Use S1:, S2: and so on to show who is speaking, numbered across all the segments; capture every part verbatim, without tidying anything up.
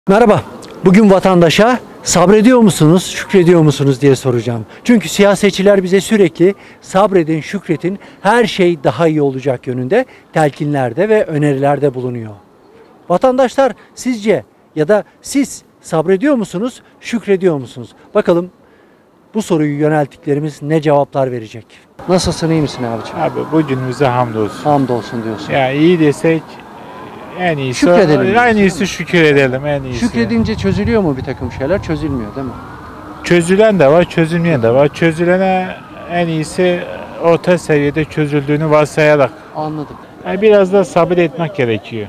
S1: Merhaba. Bugün vatandaşa sabrediyor musunuz, şükrediyor musunuz diye soracağım. Çünkü siyasetçiler bize sürekli sabredin, şükretin, her şey daha iyi olacak yönünde telkinlerde ve önerilerde bulunuyor. Vatandaşlar sizce ya da siz sabrediyor musunuz, şükrediyor musunuz? Bakalım bu soruyu yönelttiklerimiz ne cevaplar verecek? Nasılsın, iyi misin abiciğim?
S2: Abi bugünümüze hamdolsun.
S1: Hamdolsun diyorsun.
S2: Ya iyi desek en iyisi.
S1: Şükredelim.
S2: En iyisi şükür edelim en iyisi.
S1: Şükredince çözülüyor mu bir takım şeyler? Çözülmüyor değil mi?
S2: Çözülen de var, çözülmeyen de var. Çözülene en iyisi orta seviyede çözüldüğünü varsayarak.
S1: Anladım.
S2: Yani biraz da sabır etmek gerekiyor.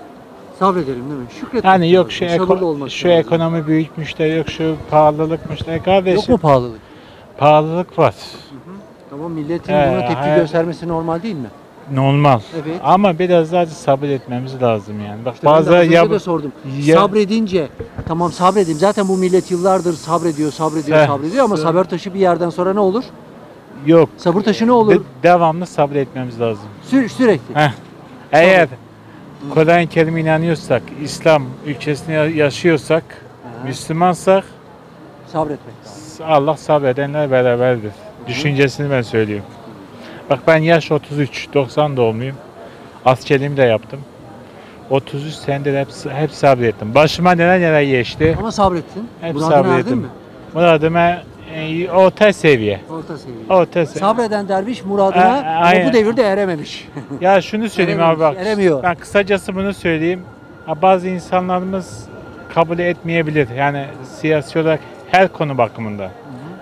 S1: Sabredelim değil mi? Şükretmek
S2: Yani yok
S1: lazım,
S2: şu,
S1: sabırlı
S2: eko,
S1: olmak
S2: şu
S1: lazım.
S2: ekonomi büyükmüş de yok şu pahalılıkmış da kardeşim.
S1: Yok mu pahalılık?
S2: Pahalılık var.
S1: Tamam, milletin
S2: He,
S1: buna tepki
S2: hayat-
S1: göstermesi normal değil mi?
S2: Normal.
S1: Evet.
S2: Ama biraz daha sabır etmemiz lazım yani. Bak
S1: İşte ben de
S2: bazı
S1: az önce
S2: yap-
S1: de sordum.
S2: ya-
S1: Sabredince tamam sabredeyim. Zaten bu millet yıllardır sabrediyor, sabrediyor,
S2: Heh,
S1: sabrediyor ama
S2: sö-
S1: sabır taşı bir yerden sonra ne olur?
S2: yok.
S1: Sabır taşı ne olur?
S2: De- devamlı sabretmemiz lazım.
S1: Sü- sürekli.
S2: Heh. Eğer Kur'an-ı Kerim'e inanıyorsak, İslam ülkesinde yaşıyorsak,
S1: Aha.
S2: Müslümansak
S1: Sabretmek lazım.
S2: Allah sabredenler beraberdir. Düşüncesini ben söylüyorum. Bak ben yaş otuz üç, doksan doğumluyum. Askerliğimi de yaptım. otuz üç senedir hep, hep sabrettim. Başıma neler neler geçti.
S1: Ama sabrettin.
S2: Hep
S1: Muradına erdin
S2: sabrettim.
S1: mi?
S2: Muradıma e, orta seviye.
S1: Orta seviye.
S2: Orta seviye.
S1: Sabreden derviş muradına
S2: A-
S1: ama
S2: aynen.
S1: bu devirde erememiş.
S2: Ya şunu söyleyeyim abi bak.
S1: Eremiyor.
S2: Ben kısacası bunu söyleyeyim. Ha, bazı insanlarımız kabul etmeyebilir. Yani siyasi olarak her konu bakımında.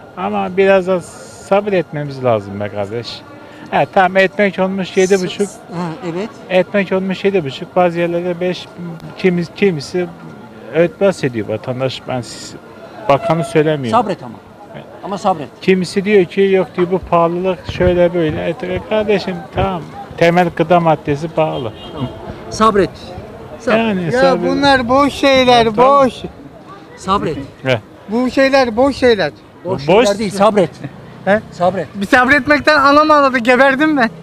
S2: Ama biraz da sabretmemiz lazım be kardeş. Evet tamam ekmek olmuş yedi buçuk.
S1: Ha, evet.
S2: Ekmek olmuş yedi buçuk. Bazı yerlerde beş. Kimisi, kimisi öğütmez ediyor vatandaş. Ben siz- bakanı söylemiyorum.
S1: Sabret ama. Ama sabret.
S2: Kimisi diyor ki yok diyor bu pahalılık şöyle böyle. Evet, kardeşim tamam. Temel gıda maddesi pahalı.
S1: Sabret. Sabret.
S2: Yani
S3: Ya
S2: sabır-
S3: bunlar boş şeyler,
S2: Tamam.
S3: boş.
S1: Sabret.
S2: Heh.
S3: Bu şeyler boş şeyler.
S1: Boş,
S2: Boş-
S1: şeyler değil, sabret.
S3: He?
S1: Sabret.
S3: Bir sabretmekten anam ağladı, geberdim ben.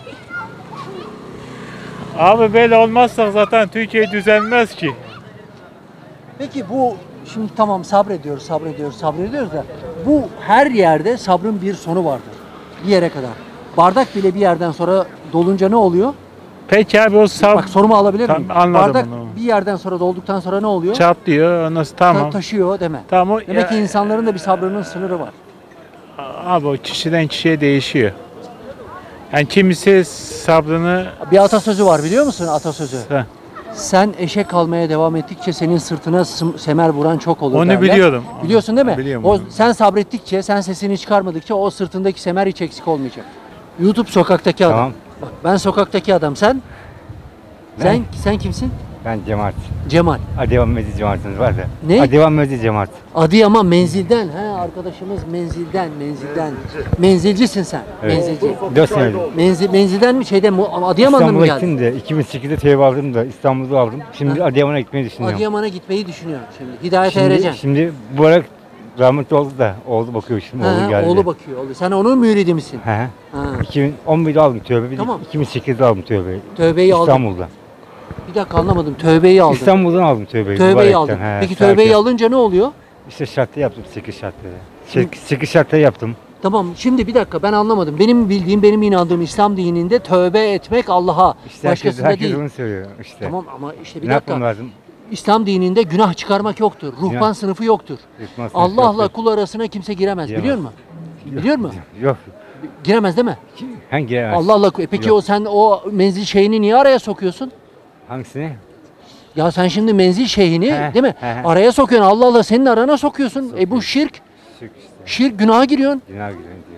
S2: Abi böyle olmazsa zaten Türkiye düzelmez ki.
S1: Peki bu şimdi tamam sabrediyoruz, sabrediyoruz, sabrediyoruz da bu her yerde sabrın bir sonu vardır. Bir yere kadar. Bardak bile bir yerden sonra dolunca ne oluyor?
S2: Peki abi o sab
S1: Bak sorumu alabilir miyim?
S2: Tamam, anladım
S1: Bardak
S2: bunu.
S1: bir yerden sonra dolduktan sonra ne oluyor?
S2: çatlıyor nasıl
S1: Ta-
S2: tamam.
S1: taşıyor deme.
S2: Tamam o
S1: Demek ki
S2: ya-
S1: insanların da bir sabrının sınırı var.
S2: abi o kişiden kişiye değişiyor. Yani kimisi sabrını
S1: Bir atasözü var biliyor musun atasözü?
S2: Heh,
S1: Sen eşek kalmaya devam ettikçe senin sırtına sım- semer vuran çok olur
S2: onu
S1: derler.
S2: biliyorum.
S1: Biliyorsun değil mi?
S2: Biliyorum
S1: O
S2: onu.
S1: sen sabrettikçe, sen sesini çıkarmadıkça o sırtındaki semer hiç eksik olmayacak. YouTube sokaktaki adam.
S4: Tamam.
S1: Bak ben sokaktaki adam sen. Sen sen kimsin?
S4: Ben cemaat.
S1: Cemal.
S4: Adıyaman Mezzi cemaatimiz var da.
S1: Ne?
S4: Adıyaman Mezzi cemaat.
S1: Adıyaman menzilden. He arkadaşımız menzilden, menzilden. Menzilcisin sen.
S4: Evet.
S1: Menzilci.
S4: dört senedir.
S1: Menzil, menzilden mi şeyden mi? Adıyaman'dan mı
S4: İstanbul'a
S1: geldin?
S4: gittim de iki bin sekizde tevbe aldım da İstanbul'da aldım. Şimdi
S1: Ha.
S4: Adıyaman'a gitmeyi düşünüyorum.
S1: Adıyaman'a gitmeyi düşünüyorum şimdi. Hidayete
S4: Şimdi,
S1: ereceksin.
S4: şimdi bu ara rahmetli oldu da oğlu bakıyor şimdi
S1: Ha,
S4: oğlu geldi.
S1: oğlu bakıyor. Oğlu. Sen onun müridi misin?
S4: He. he.
S1: Ha.
S4: iki bin on birde aldım tövbe.
S1: Tamam.
S4: iki bin sekizde aldım tövbeyi.
S1: Tövbeyi aldın.
S4: İstanbul'da.
S1: Bir dakika anlamadım. Tövbeyi aldın.
S4: İstanbul'dan aldım tövbeyi.
S1: Tövbeyi
S4: mübarekten.
S1: aldın.
S4: He,
S1: Peki
S4: sakin.
S1: tövbeyi alınca ne oluyor?
S4: İşte şartlı yaptım sekiz şartları. Sekiz, sekiz şartları yaptım.
S1: Tamam şimdi bir dakika ben anlamadım. Benim bildiğim, benim inandığım İslam dininde tövbe etmek Allah'a.
S4: İşte herkes,
S1: Başkasına
S4: herkes
S1: değil.
S4: onu söylüyor işte.
S1: Tamam ama işte bir
S4: Ne yapmam
S1: dakika.
S4: lazım?
S1: İslam dininde günah çıkarmak yoktur. Ruhban
S4: Günah-
S1: sınıfı yoktur.
S4: Ruhban sınıfı
S1: Allah'la
S4: yoktur.
S1: kul arasına kimse giremez.
S4: Giremez.
S1: Biliyor musun? Biliyor musun?
S4: Yok.
S1: Giremez değil mi?
S4: Hangi?
S1: Allah'la e peki
S4: Yok.
S1: o sen o menzil şeyini niye araya sokuyorsun?
S4: Hangisini?
S1: Ya sen şimdi menzil şeyhini
S4: He,
S1: değil mi?
S4: he, he.
S1: Araya sokuyorsun. Allah'la senin arana sokuyorsun. E bu
S4: Sokuyorum.
S1: şirk.
S4: Şirk işte.
S1: Şirk günaha giriyorsun.
S4: Günah giren diyor.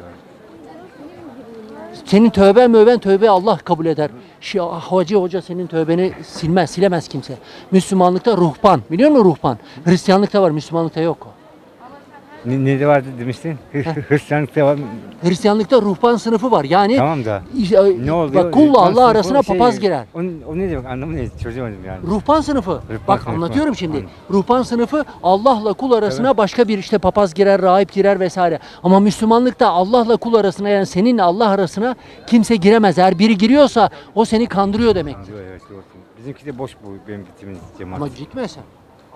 S1: Senin tövben möven tövbe Allah kabul eder. Şi, hacı hoca senin tövbeni silmez, silemez kimse. Müslümanlıkta ruhban. Biliyor musun ruhban? Hristiyanlıkta var, Müslümanlıkta yok o.
S4: Ne, ne de vardı demiştin? Hristiyanlıkta var.
S1: Hristiyanlıkta ruhban sınıfı var. Yani
S4: Tamam da.
S1: e,
S4: Ne oluyor?
S1: bak kulla
S4: Ruhban
S1: Allah
S4: sınıfı
S1: arasına
S4: o şey-
S1: papaz girer.
S4: O, o ne demek anlamı ne? Çözemedim yani.
S1: Ruhban sınıfı. Bak
S4: sınıfı.
S1: anlatıyorum şimdi.
S4: Anladım.
S1: Ruhban sınıfı Allah'la kul arasına başka bir işte papaz girer, rahip girer vesaire. Ama Müslümanlıkta Allah'la kul arasına yani seninle Allah arasına kimse giremez. Eğer biri giriyorsa o seni kandırıyor demektir.
S4: Diyor, evet, doğru. Bizimki de boş bu benim gittiğimiz cemaat.
S1: Ama gitme sen.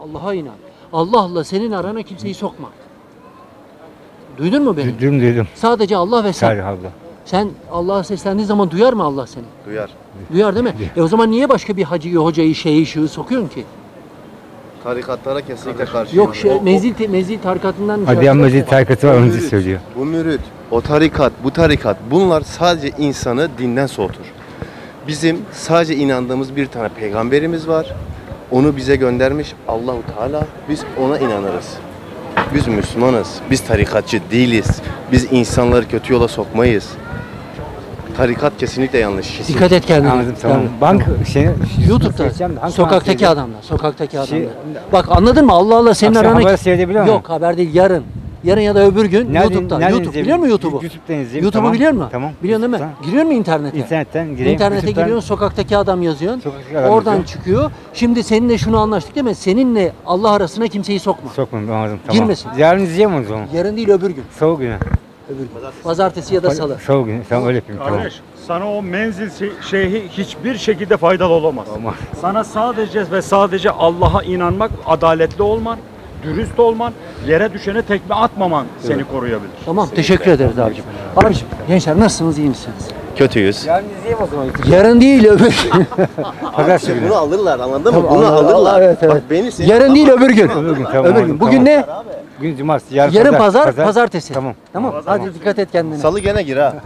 S1: Allah'a inan. Allah'la senin arana kimseyi sokma. Duydun mu beni?
S4: Duydum duydum.
S1: Sadece Allah ve sen.
S4: Sadece Allah.
S1: Sen Allah'a seslendiğin zaman duyar mı Allah seni?
S5: Duyar.
S1: Duyar değil mi? E o zaman niye başka bir hacıyı, hocayı, şeyi, şığı sokuyorsun ki?
S5: Tarikatlara kesinlikle karşıyım.
S1: Yok şey, menzil, menzil tarikatından...
S4: Adıyaman Mezit tarikatı var, onu söylüyor.
S5: Bu mürit, o tarikat, bu tarikat bunlar sadece insanı dinden soğutur. Bizim sadece inandığımız bir tane peygamberimiz var. Onu bize göndermiş Allahu Teala. Biz ona inanırız. Biz Müslümanız. Biz tarikatçı değiliz. Biz insanları kötü yola sokmayız. Tarikat kesinlikle yanlış. Kesin.
S1: Dikkat et kendine.
S4: Anladım tamam.
S1: Yani.
S4: Bank şey
S1: YouTube'da, sokaktaki adamlar, sokaktaki
S4: Şey-
S1: adamlar. Bak anladın mı? Allah Allah senin
S4: Akşam
S1: arana...
S4: haber seyredebiliyor musun?
S1: Yok haber değil, yarın. Yarın ya da öbür gün
S4: Nereden-
S1: YouTube'da.
S4: nereden
S1: YouTube
S4: izleyebilirim?
S1: biliyor musun YouTube'u?
S4: YouTube'dan izleyeyim.
S1: YouTube'u
S4: Tamam,
S1: biliyor musun?
S4: tamam.
S1: Biliyorsun değil mi?
S4: YouTube'dan.
S1: Giriyor musun internete?
S4: İnternetten gireyim.
S1: İnternete
S4: YouTube'dan-
S1: giriyorsun, sokaktaki adam yazıyorsun.
S4: Sokaktaki adam
S1: Oradan
S4: yazıyor.
S1: çıkıyor. Şimdi seninle şunu anlaştık değil mi? Seninle Allah arasına kimseyi sokma.
S4: Sokmayın anladım tamam.
S1: Girmesin.
S4: Yarın izleyeyim o zaman.
S1: Yarın değil öbür gün.
S4: Salı günü.
S1: Öbür gün. Pazartesi ya da salı.
S4: Salı günü. Tamam öyle yapayım tamam.
S6: Kardeş, sana o menzil şey- şeyhi hiçbir şekilde faydalı olamaz.
S4: Olmaz.
S6: Sana sadece ve sadece Allah'a inanmak, adaletli olman, dürüst olman, yere düşene tekme atmaman seni koruyabilir.
S1: Tamam teşekkür ederiz abicim. Abicim gençler nasılsınız, iyi misiniz?
S5: Kötüyüz.
S4: Yarın izleyeyim o zaman.
S1: Yarın değil öbür gün.
S4: Pazartesi günü.
S5: Bunu alırlar anladın mı?
S1: Tamam,
S5: Bunu
S1: anladım.
S5: alırlar.
S1: Evet, evet.
S5: Bak beni seni...
S1: Yarın değil öbür gün.
S4: Öbür gün tamam.
S1: Öbür
S4: anladım,
S1: gün. Bugün
S4: tamam.
S1: ne?
S4: Bugün cumartesi. Yarın,
S1: Yarın pazar, pazartesi.
S4: Tamam.
S1: Tamam. Hadi dikkat et kendine.
S5: Salı gene gir ha.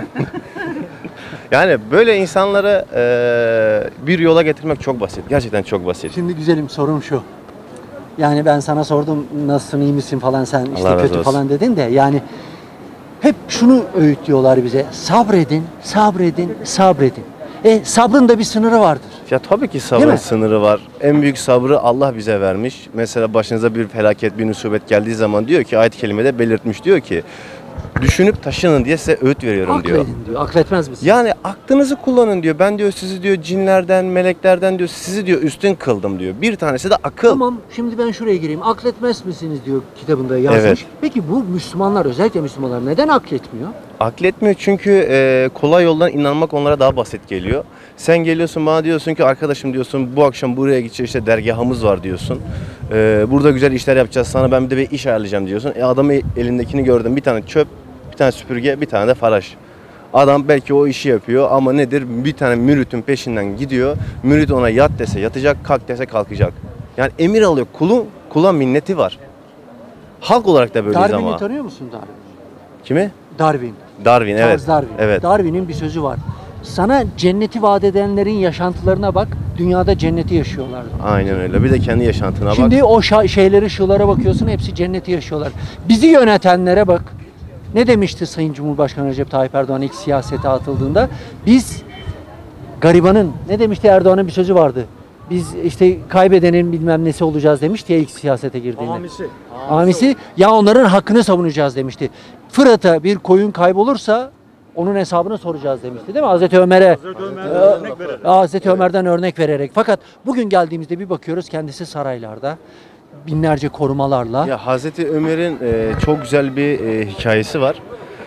S5: Yani böyle insanları eee, bir yola getirmek çok basit. Gerçekten çok basit.
S1: Şimdi güzelim sorum şu. Yani ben sana sordum nasılsın, iyi misin falan, sen işte
S5: Allah razı
S1: kötü
S5: olsun.
S1: falan dedin de yani hep şunu öğütlüyorlar bize. Sabredin, sabredin, sabredin. E sabrın da bir sınırı vardır.
S5: Ya tabii ki
S1: Değil
S5: sabrın
S1: mi?
S5: sınırı var. En büyük sabrı Allah bize vermiş. Mesela başınıza bir felaket, bir musibet geldiği zaman diyor ki, ayet-i kerimede belirtmiş diyor ki, düşünüp taşının diye size öğüt veriyorum diyor.
S1: Akledin diyor. Akletmez misin?
S5: Yani aklınızı kullanın diyor. Ben diyor sizi diyor cinlerden, meleklerden diyor sizi diyor üstün kıldım diyor. Bir tanesi de akıl.
S1: Tamam, şimdi ben şuraya gireyim. Akletmez misiniz diyor kitabında yazmış.
S5: Evet.
S1: Peki bu Müslümanlar, özellikle Müslümanlar neden akletmiyor?
S5: Akletmiyor çünkü e, kolay yoldan inanmak onlara daha basit geliyor. Sen geliyorsun bana diyorsun ki arkadaşım diyorsun bu akşam buraya gideceğiz işte dergahımız var diyorsun. E, burada güzel işler yapacağız sana ben bir de bir iş ayarlayacağım diyorsun. E adamı elindekini gördüm bir tane çöp, bir tane süpürge, bir tane de faraş. Adam belki o işi yapıyor ama nedir? Bir tane müritin peşinden gidiyor. Mürit ona yat dese yatacak, kalk dese kalkacak. Yani emir alıyor. Kulun, kula minneti var. Halk olarak da böyleyiz
S1: Darwin'i
S5: ama.
S1: tanıyor musun Darwin?
S5: Kimi?
S1: Darwin.
S5: Darwin evet.
S1: Charles Darwin.
S5: Evet.
S1: Darwin'in bir sözü var. Sana cenneti vaat edenlerin yaşantılarına bak, dünyada cenneti yaşıyorlar.
S5: Aynen öyle. Bir de kendi yaşantına
S1: Şimdi
S5: bak.
S1: o şa- şeyleri, şulara bakıyorsun, hepsi cenneti yaşıyorlar. Bizi yönetenlere bak. Ne demişti Sayın Cumhurbaşkanı Recep Tayyip Erdoğan ilk siyasete atıldığında? Biz garibanın, ne demişti Erdoğan'ın bir sözü vardı. Biz işte kaybedenin bilmem nesi olacağız demişti ya ilk siyasete girdiğinde.
S6: Hamisi.
S1: Amisi ya onların hakkını savunacağız demişti. Fırat'a bir koyun kaybolursa onun hesabını soracağız demişti değil mi? Hazreti Ömer'e
S6: Hazreti Ömer'den örnek verelim.
S1: Hazreti Ömer'den örnek vererek. Fakat bugün geldiğimizde bir bakıyoruz kendisi saraylarda binlerce korumalarla.
S5: Ya Hazreti Ömer'in e, çok güzel bir e, hikayesi var.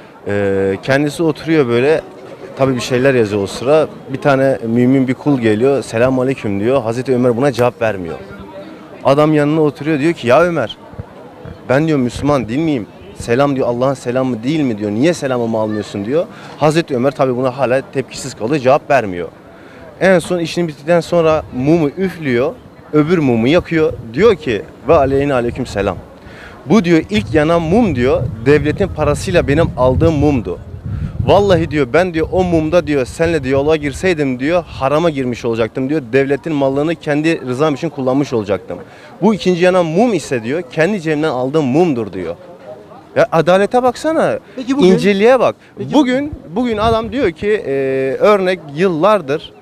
S5: E, kendisi oturuyor böyle. Tabii bir şeyler yazıyor o sıra. Bir tane mümin bir kul geliyor. Selamun aleyküm diyor. Hazreti Ömer buna cevap vermiyor. Adam yanına oturuyor diyor ki ya Ömer ben diyor Müslüman değil miyim? Selam diyor Allah'ın selamı değil mi diyor. Niye selamımı almıyorsun diyor. Hazreti Ömer tabii buna hala tepkisiz kalıyor. Cevap vermiyor. En son işini bittikten sonra mumu üflüyor. Öbür mumu yakıyor. Diyor ki ve aleyhine aleyküm selam. Bu diyor ilk yanan mum diyor devletin parasıyla benim aldığım mumdu. Vallahi diyor ben diyor o mumda diyor senle diyaloğa girseydim diyor harama girmiş olacaktım diyor. Devletin mallarını kendi rızam için kullanmış olacaktım. Bu ikinci yanan mum ise diyor kendi cebimden aldığım mumdur diyor. Ya adalete baksana.
S1: Peki bugün-
S5: inceliğe bak.
S1: Peki
S5: bugün bugün adam diyor ki e, örnek yıllardır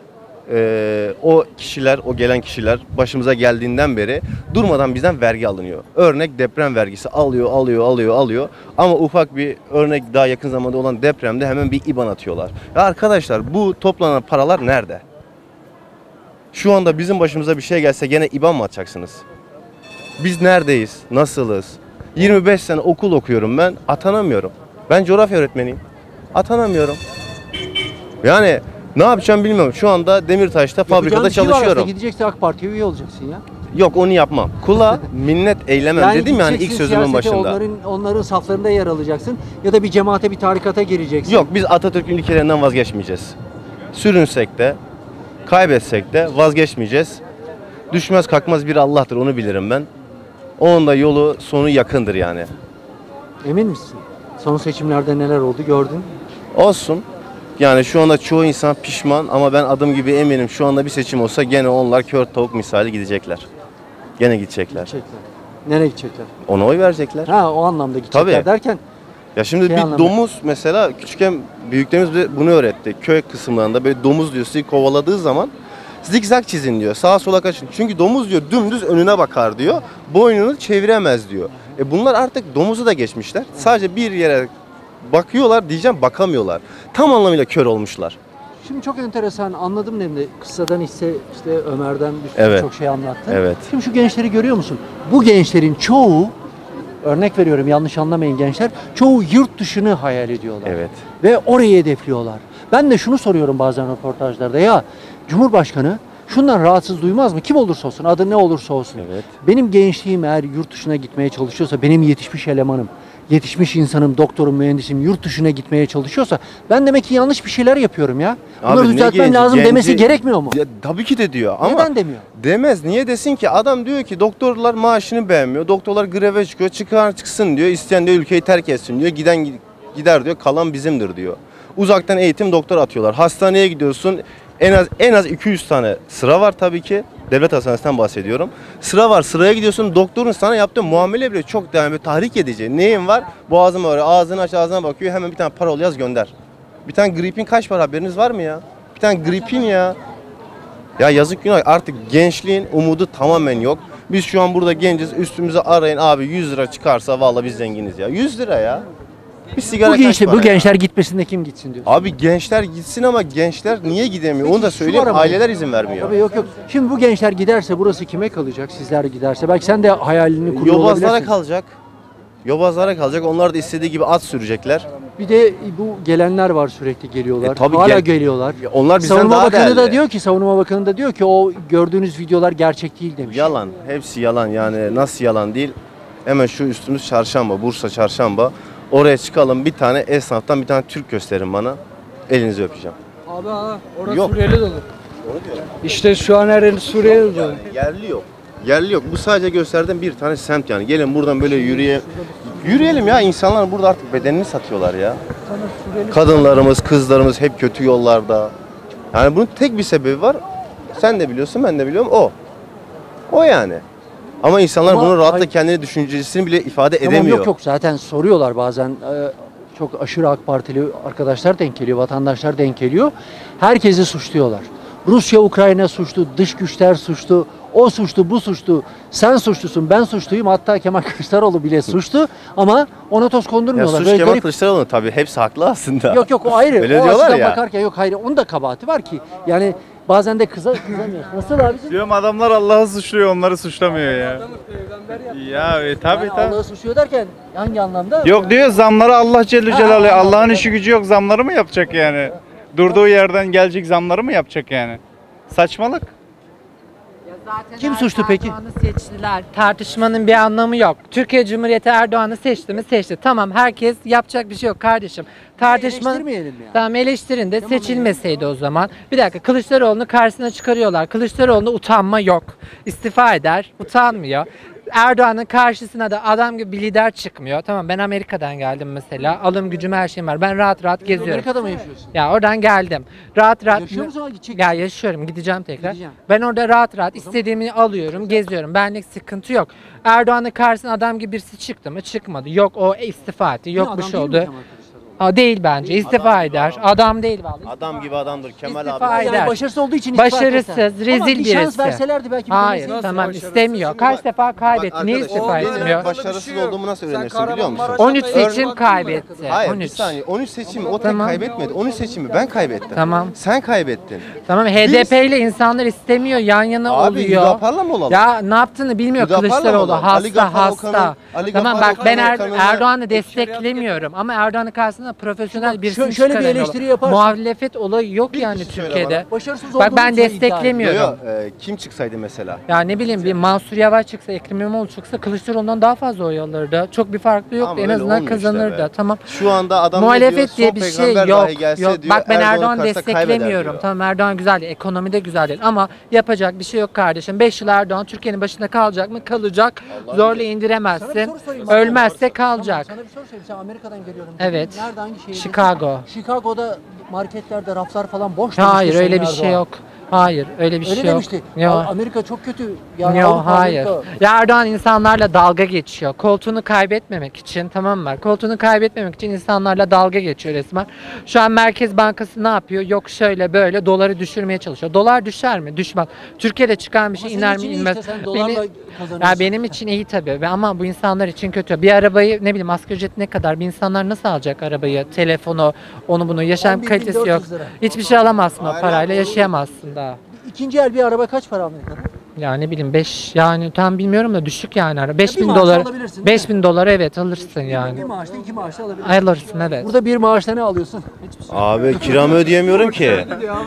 S5: e, o kişiler, o gelen kişiler başımıza geldiğinden beri durmadan bizden vergi alınıyor. Örnek deprem vergisi alıyor, alıyor, alıyor, alıyor. Ama ufak bir örnek daha yakın zamanda olan depremde hemen bir İBAN atıyorlar. Ya arkadaşlar bu toplanan paralar nerede? Şu anda bizim başımıza bir şey gelse gene İBAN mı atacaksınız? Biz neredeyiz? Nasılız? yirmi beş sene okul okuyorum ben, atanamıyorum. Ben coğrafya öğretmeniyim. Atanamıyorum. Yani ne yapacağım bilmiyorum. Şu anda Demirtaş'ta fabrikada
S1: Yapacağın bir şey var aslında,
S5: çalışıyorum.
S1: gideceksin AK Parti'ye üye olacaksın ya.
S5: Yok onu yapmam. Kula minnet eylemem dedim ya hani ilk
S1: gideceksin
S5: sözümün
S1: siyasete,
S5: başında.
S1: Onların, onların saflarında yer alacaksın ya da bir cemaate, bir tarikata gireceksin.
S5: Yok biz Atatürk'ün ilkelerinden vazgeçmeyeceğiz. Sürünsek de, kaybetsek de vazgeçmeyeceğiz. Düşmez kalkmaz bir Allah'tır onu bilirim ben. Onun da yolu sonu yakındır yani.
S1: Emin misin? Son seçimlerde neler oldu gördün.
S5: Olsun. Yani şu anda çoğu insan pişman ama ben adım gibi eminim şu anda bir seçim olsa gene onlar kör tavuk misali gidecekler. Gene gidecekler.
S1: Gidecekler. Nereye gidecekler?
S5: Ona oy verecekler.
S1: Ha o anlamda gidecekler
S5: Tabii.
S1: derken
S5: Ya şimdi
S1: Şey
S5: bir
S1: anlamda.
S5: domuz mesela küçükken büyüklerimiz bize bunu öğretti. Köy kısımlarında böyle domuz diyor sizi kovaladığı zaman zigzag çizin diyor. Sağa sola kaçın. Çünkü domuz diyor dümdüz önüne bakar diyor. Boynunu çeviremez diyor. E bunlar artık domuzu da geçmişler. Sadece bir yere bakıyorlar diyeceğim bakamıyorlar. Tam anlamıyla kör olmuşlar.
S1: şimdi çok enteresan anladım ne de kıssadan ise işte Ömer'den bir sürü
S5: Evet.
S1: çok şey anlattın.
S5: Evet.
S1: Şimdi şu gençleri görüyor musun? Bu gençlerin çoğu örnek veriyorum yanlış anlamayın gençler. Çoğu yurt dışını hayal ediyorlar.
S5: Evet.
S1: Ve orayı hedefliyorlar. Ben de şunu soruyorum bazen röportajlarda ya Cumhurbaşkanı şundan rahatsız duymaz mı? Kim olursa olsun, adı ne olursa olsun.
S5: Evet.
S1: Benim gençliğim eğer yurt dışına gitmeye çalışıyorsa, benim yetişmiş elemanım, yetişmiş insanım, doktorum, mühendisim yurt dışına gitmeye çalışıyorsa ben demek ki yanlış bir şeyler yapıyorum ya. Bunları
S5: ne
S1: düzeltmem
S5: genci,
S1: lazım
S5: genci-
S1: demesi gerekmiyor mu?
S5: Ya, tabii ki de diyor ama
S1: Neden demiyor?
S5: demez. Niye desin ki? Adam diyor ki doktorlar maaşını beğenmiyor. Doktorlar greve çıkıyor. Çıkar çıksın diyor. İsteyen de ülkeyi terk etsin diyor. Giden gider diyor. Kalan bizimdir diyor. Uzaktan eğitim doktor atıyorlar. Hastaneye gidiyorsun. En az en az iki yüz tane sıra var tabii ki. Devlet hastanesinden bahsediyorum. Sıra var. Sıraya gidiyorsun. Doktorun sana yaptığı muamele bile çok yani böyle tahrik edici. Neyin var? Boğazım ağrıyor. Ağzını aç ağzına bakıyor. Hemen bir tane parol yaz gönder. Bir tane gripin kaç para haberiniz var mı ya? Bir tane gripin ya. Ya yazık günah artık gençliğin umudu tamamen yok. Biz şu an burada genciz üstümüze arayın abi yüz lira çıkarsa vallahi biz zenginiz ya. yüz lira ya. Bir sigara
S1: Bu
S5: kaç
S1: gençler,
S5: para
S1: bu
S5: ya?
S1: gençler gitmesin de kim gitsin diyor.
S5: Abi gençler gitsin ama gençler niye gidemiyor? Onu da
S1: Peki, şu
S5: söyleyeyim
S1: var ama-
S5: aileler izin vermiyor.
S1: Tabii yok yok. Şimdi bu gençler giderse burası kime kalacak? Sizler giderse. Belki sen de hayalini kuruyor
S5: Yobazlara
S1: olabilirsin.
S5: kalacak. Yobazlara kalacak. Onlar da istediği gibi at sürecekler.
S1: Bir de bu gelenler var sürekli geliyorlar.
S5: E, tabii
S1: Hala
S5: gel-
S1: geliyorlar.
S5: Ya onlar bizden
S1: Savunma
S5: daha
S1: Bakanı da
S5: değerli.
S1: diyor ki, Savunma Bakanı da diyor ki o gördüğünüz videolar gerçek değil demiş.
S5: Yalan. Hepsi yalan. Yani nasıl yalan değil? Hemen şu üstümüz çarşamba. Bursa çarşamba. Oraya çıkalım. Bir tane esnaftan bir tane Türk gösterin bana. Elinizi öpeceğim.
S7: Abi ha, orası
S5: Yok.
S7: Suriyeli dolu.
S5: Onu diyorum.
S7: İşte şu an her yer Suriyeli dolu.
S5: Yerli yok. Yerli yok. Bu sadece gösterdiğim bir tane semt yani. Gelin buradan böyle yürüye yürüyelim ya. İnsanlar burada artık bedenini satıyorlar ya. Kadınlarımız, kızlarımız hep kötü yollarda. Yani bunun tek bir sebebi var. Sen de biliyorsun, ben de biliyorum. O. O yani. Ama insanlar
S1: Ama
S5: bunu rahatla
S1: hayır.
S5: kendini düşüncesini bile ifade
S1: Tamam,
S5: edemiyor.
S1: yok yok zaten soruyorlar bazen. Ee, çok aşırı AK Partili arkadaşlar denk geliyor, vatandaşlar denk geliyor. Herkesi suçluyorlar. Rusya, Ukrayna suçlu, dış güçler suçlu, o suçlu, bu suçlu, sen suçlusun, ben suçluyum. Hatta Kemal Kılıçdaroğlu bile suçlu ama ona toz
S5: Ya
S1: kondurmuyorlar.
S5: suç
S1: Böyle
S5: Kemal
S1: garip-
S5: Kılıçdaroğlu tabii hepsi haklı aslında.
S1: Yok yok o ayrı.
S5: Öyle
S1: o
S5: diyorlar
S1: açıdan
S5: ya.
S1: bakarken yok hayır onun da kabahati var ki. Yani bazen de kıza kızamıyorsun. Nasıl abicim?
S8: Diyorum adamlar Allah'ı suçluyor, onları suçlamıyor ya. Ya e, tabii
S1: Yani
S8: tabii.
S1: Allah'ı suçluyor derken hangi anlamda?
S8: Yok diyor zamları Allah Celle
S1: Ha,
S8: Celaluhu.
S1: anladım.
S8: Allah'ın işi gücü yok, zamları mı yapacak yani? Durduğu yerden gelecek zamları mı yapacak yani? Saçmalık.
S9: Zaten
S1: Kim
S9: Er-
S1: suçlu peki?
S9: Erdoğan'ı seçtiler. Tartışmanın bir anlamı yok. Türkiye Cumhuriyeti Erdoğan'ı seçti mi seçti. Tamam herkes yapacak bir şey yok kardeşim. Tartışma
S1: Eleştirmeyelim yani.
S9: Tamam eleştirin de seçilmeseydi o zaman. Bir dakika Kılıçdaroğlu'nu karşısına çıkarıyorlar. Kılıçdaroğlu'nda utanma yok. İstifa eder, utanmıyor. Erdoğan'ın karşısına da adam gibi bir lider çıkmıyor. Tamam ben Amerika'dan geldim mesela. Alım gücüm her şeyim var. Ben rahat rahat geziyorum.
S1: Amerika'da mı yaşıyorsun?
S9: Ya oradan geldim. Rahat rahat.
S1: Yaşıyor musun ama gidecek
S9: Ya
S1: misin?
S9: yaşıyorum. Gideceğim tekrar.
S1: Gideceğim.
S9: Ben orada rahat rahat istediğimi alıyorum, geziyorum. Benlik sıkıntı yok. Erdoğan'ın karşısına adam gibi birisi çıktı mı? Çıkmadı. Yok o istifa etti. Yok
S1: Yine
S9: bir
S1: adam
S9: şey
S1: değil mi
S9: oldu.
S1: Kemal Kılıçdaroğlu?
S9: Ha, değil bence. İstifa eder. Adam değil vallahi.
S5: Adam gibi adamdır Kemal
S9: İstifa
S5: abi.
S9: eder.
S1: Yani başarısız olduğu için istifa
S9: Başarısız,
S1: etmesen.
S9: rezil
S1: Ama bir şans
S9: birisi.
S1: verselerdi belki bir
S9: Hayır,
S1: tanesi-
S9: tamam istemiyor. Kaç defa kaybetti.
S5: Bak
S9: Niye
S5: arkadaş,
S9: istifa
S5: benim
S9: etmiyor?
S5: başarısız olduğumu nasıl
S7: Sen
S5: öğrenirsin biliyor musun?
S7: Kahramanmaraş'a
S9: on üç
S7: Örnek-
S9: seçim kaybetti.
S5: Hayır
S9: on
S5: bir
S9: üç.
S5: saniye. on üç seçimi o tek
S9: Tamam.
S5: kaybetmedi. on üç seçimi ben kaybettim.
S9: Tamam.
S5: Sen kaybettin.
S9: Tamam H D P ile insanlar istemiyor. Yan yana
S5: Abi
S9: oluyor.
S5: Hüdapar'la mı olalım?
S9: Ya ne yaptığını bilmiyor
S5: Hüdapar'la mı
S9: Kılıçdaroğlu.
S5: olalım? Ali
S9: Hasta
S5: Gafar
S9: hasta.
S5: Okan'ın- Ali
S9: Tamam
S5: Gafar
S9: bak ben
S5: Okan'ın
S9: Er-
S5: kanını-
S9: Erdoğan'ı desteklemiyorum ama Erdoğan'ın karşısında sana profesyonel
S1: bak,
S9: birisini
S1: şö- şöyle bir
S9: çıkaramıyorlar.
S1: eleştiri yaparsın.
S9: Muhalefet olayı yok
S5: Bir
S9: yani
S5: kişi söyle
S9: Türkiye'de.
S1: Başarısız
S9: Bak
S1: olduğunu
S9: ben
S1: iddia ediyor.
S9: desteklemiyorum.
S5: Yok yok. E, kim çıksaydı mesela?
S9: Ya ne bileyim bir Mansur Yavaş çıksa, Ekrem İmamoğlu çıksa Kılıçdaroğlu'ndan daha fazla oy alırdı. Çok bir farklı yoktu.
S5: Ama
S9: En
S5: öyle
S9: azından
S5: olmuyor işte
S9: kazanırdı.
S5: be.
S9: Tamam.
S5: Şu anda adam ne
S9: Muhalefet
S5: diyor?
S9: diye
S5: Son
S9: bir şey
S5: peygamber
S9: yok.
S5: dahi gelse
S9: yok.
S5: diyor,
S9: Bak ben
S5: Erdoğan
S9: Erdoğan
S5: karşısında kaybeder
S9: desteklemiyorum.
S5: diyor.
S9: Tamam Erdoğan güzel değil, ekonomide güzel değil ama yapacak bir şey yok kardeşim. beş yıl Erdoğan Türkiye'nin başında kalacak mı? Kalacak. Zorla
S1: Sana bir
S9: indiremezsin.
S1: soru sorayım abi.
S9: Ölmezse
S1: Tamam,
S9: kalacak.
S1: sana bir soru sorayım. Sen Amerika'dan geliyorum.
S9: Evet.
S1: Nerede, hangi şehirde?
S9: Chicago.
S1: Chicago'da marketlerde raflar falan boş
S9: Hayır
S1: demişti
S9: öyle bir
S1: Sayın
S9: şey
S1: Erdoğan.
S9: yok. Hayır öyle bir
S1: Öyle
S9: şey yok.
S1: demişti.
S9: Yok.
S1: A- Amerika çok kötü. Yani
S9: Yok
S1: Avrupa,
S9: hayır.
S1: Amerika-
S9: Ya Erdoğan insanlarla dalga geçiyor. Koltuğunu kaybetmemek için, tamam mı? Koltuğunu kaybetmemek için insanlarla dalga geçiyor resmen. Şu an Merkez Bankası ne yapıyor? Yok şöyle böyle doları düşürmeye çalışıyor. Dolar düşer mi? Düşmez. Türkiye'de çıkan bir
S1: Ama
S9: şey
S1: senin
S9: iner mi
S1: için iyi
S9: inmez.
S1: işte, sen dolarla
S9: Beni-
S1: kazanıyorsun.
S9: ya benim için iyi tabii Ve ama bu insanlar için kötü. Bir arabayı ne bileyim asgari ücret ne kadar? Bir insanlar nasıl alacak arabayı, telefonu, onu bunu yaşam
S1: on bir bin
S9: kalitesi
S1: dört
S9: yok.
S1: yüz lira.
S9: Hiçbir şey alamazsın o parayla yaşayamazsın daha.
S1: İkinci el bir araba kaç para Amerika'da?
S9: Ya ne bileyim beş yani tam bilmiyorum da düşük yani. beş
S1: bir
S9: bin
S1: maaşla
S9: dolar.
S1: alabilirsin, değil
S9: beş
S1: mi?
S9: bin dolar evet alırsın
S1: Bir
S9: yani.
S1: maaşta iki maaşta alabilirsin.
S9: Alırsın evet.
S1: Burada bir maaşta ne alıyorsun? Hiçbir şey.
S5: Abi kiramı ödeyemiyorum ki.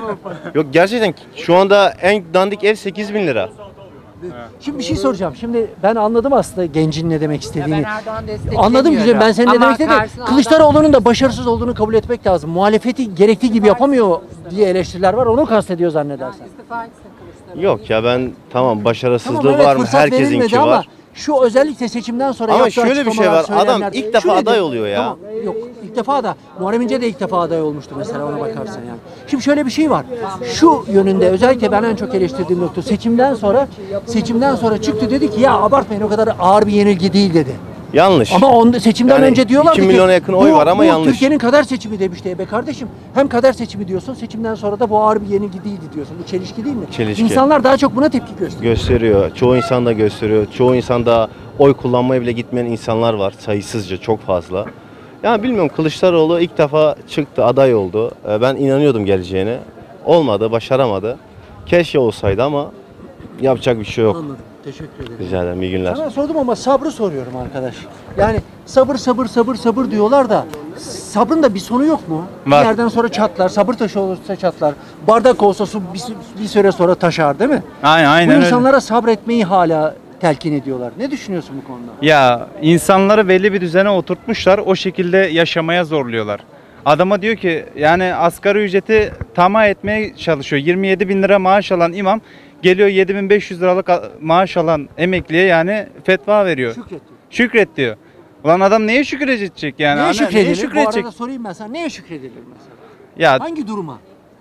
S5: Yok gerçekten şu anda en dandik ev sekiz bin lira.
S1: Şimdi bir şey soracağım. Şimdi ben anladım aslında gencin ne demek istediğini.
S9: Erdoğan desteklemiyorum.
S1: Anladım güzel. Ben senin ne
S9: Ama
S1: demek istediğini.
S9: karşısına
S1: Kılıçdaroğlu'nun da başarısız olduğunu kabul etmek lazım. Muhalefeti gerektiği gibi yapamıyor diye eleştiriler var. Onu kastediyor zannedersen.
S9: İstifa etsin Kılıçdaroğlu.
S5: Yok ya ben tamam başarısızlığı
S1: Tamam, evet,
S5: var mı?
S1: fırsat
S5: Herkesinki
S1: verilmedi
S5: var.
S1: ama şu özellikle seçimden sonra
S5: Ama
S1: yaptığı
S5: şöyle bir şey var,
S1: açıklamalar,
S5: adam
S1: söylemler-
S5: ilk defa
S1: Şöyle
S5: aday
S1: de-
S5: oluyor ya.
S1: Tamam, yok ilk defa da Muharrem İnce de ilk defa aday olmuştu mesela ona bakarsan yani. Şimdi şöyle bir şey var. Şu yönünde özellikle ben en çok eleştirdiğim nokta seçimden sonra seçimden sonra çıktı dedi ki ya abartmayın o kadar ağır bir yenilgi değil dedi.
S5: Yanlış.
S1: Ama onda seçimden
S5: Yani
S1: önce diyorlardı
S5: iki
S1: ki
S5: milyona yakın oy
S1: bu-
S5: var ama
S1: bu
S5: yanlış.
S1: Türkiye'nin kader seçimi demişti e be kardeşim. Hem kader seçimi diyorsun seçimden sonra da bu ağır bir yenilgi değildi diyorsun. Bu çelişki değil mi?
S5: Çelişki.
S1: İnsanlar daha çok buna tepki gösteriyor.
S5: Gösteriyor. Çoğu insan da gösteriyor. Çoğu insan da oy kullanmaya bile gitmeyen insanlar var. Sayısızca çok fazla. Yani bilmiyorum Kılıçdaroğlu ilk defa çıktı, aday oldu. Ee, Ben inanıyordum geleceğine. Olmadı, başaramadı. Keşke olsaydı ama yapacak bir şey yok.
S1: Anladım. Teşekkür ederim.
S5: Rica ederim, iyi günler.
S1: Sana sordum ama sabrı soruyorum arkadaş. Yani sabır sabır sabır sabır diyorlar da sabrın da bir sonu yok mu?
S8: Var.
S1: Bir yerden sonra çatlar, sabır taşı olursa çatlar. Bardak olsa su bir, bir süre sonra taşar değil mi?
S8: Aynen
S1: Bu
S8: aynen öyle.
S1: insanlara sabretmeyi hala telkin ediyorlar. Ne düşünüyorsun bu konuda?
S8: Ya insanları belli bir düzene oturtmuşlar, o şekilde yaşamaya zorluyorlar. Adama diyor ki yani asgari ücreti tamah etmeye çalışıyor. yirmi yedi bin lira maaş alan imam geliyor yedi bin beş yüz liralık a- maaş alan emekliye yani fetva veriyor.
S1: Şükret.
S8: Şükret diyor. Ulan adam neye şükredecek yani?
S1: Neye
S8: Hani
S1: şükredilir?
S8: neye
S1: Bu
S8: şükredecek?
S1: arada sorayım ben sana. Neye şükredilir mesela?
S8: Ya
S1: Hangi duruma?